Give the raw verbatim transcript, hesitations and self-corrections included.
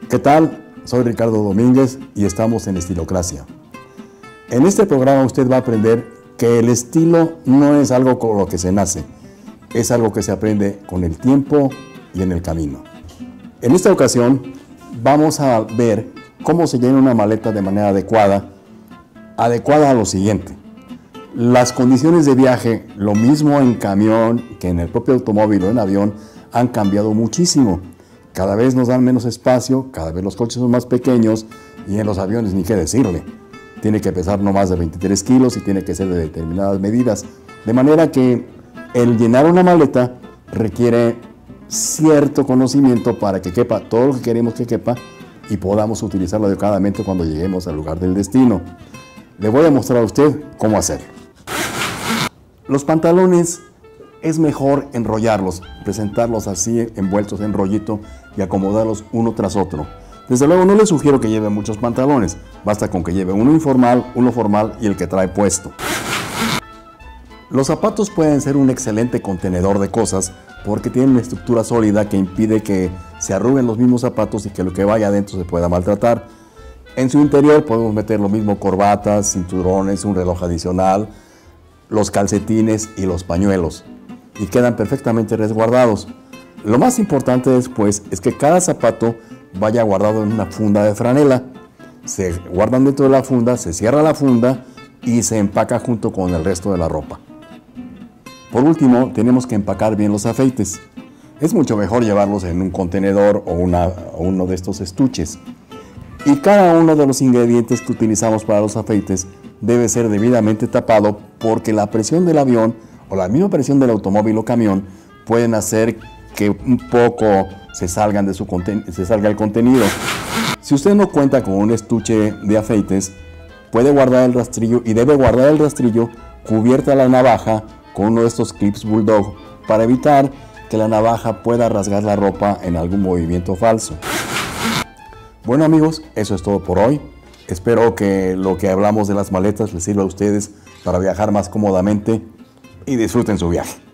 ¿Qué tal? Soy Ricardo Domínguez y estamos en Estilocracia. En este programa usted va a aprender que el estilo no es algo con lo que se nace, es algo que se aprende con el tiempo y en el camino. En esta ocasión vamos a ver cómo se llena una maleta de manera adecuada, adecuada a lo siguiente. Las condiciones de viaje, lo mismo en camión que en el propio automóvil o en avión, han cambiado muchísimo. Cada vez nos dan menos espacio, cada vez los coches son más pequeños y en los aviones ni qué decirle. Tiene que pesar no más de veintitrés kilos y tiene que ser de determinadas medidas. De manera que el llenar una maleta requiere cierto conocimiento para que quepa todo lo que queremos que quepa y podamos utilizarlo adecuadamente cuando lleguemos al lugar del destino. Le voy a mostrar a usted cómo hacerlo. Los pantalones es mejor enrollarlos, presentarlos así envueltos en rollito y acomodarlos uno tras otro. Desde luego no le sugiero que lleve muchos pantalones, basta con que lleve uno informal, uno formal y el que trae puesto. Los zapatos pueden ser un excelente contenedor de cosas porque tienen una estructura sólida que impide que se arruguen los mismos zapatos y que lo que vaya adentro se pueda maltratar. En su interior podemos meter lo mismo corbatas, cinturones, un reloj adicional, los calcetines y los pañuelos y quedan perfectamente resguardados. Lo más importante después es que cada zapato vaya guardado en una funda de franela. Se guardan dentro de la funda, se cierra la funda y se empaca junto con el resto de la ropa. Por último, tenemos que empacar bien los afeites. Es mucho mejor llevarlos en un contenedor o, una, o uno de estos estuches. Y cada uno de los ingredientes que utilizamos para los afeites debe ser debidamente tapado porque la presión del avión o la misma presión del automóvil o camión pueden hacer que un poco se, salgan de su se salga el contenido. Si usted no cuenta con un estuche de afeites, puede guardar el rastrillo y debe guardar el rastrillo cubierta la navaja con uno de estos clips bulldog para evitar que la navaja pueda rasgar la ropa en algún movimiento falso. Bueno amigos, eso es todo por hoy. Espero que lo que hablamos de las maletas les sirva a ustedes para viajar más cómodamente y disfruten su viaje.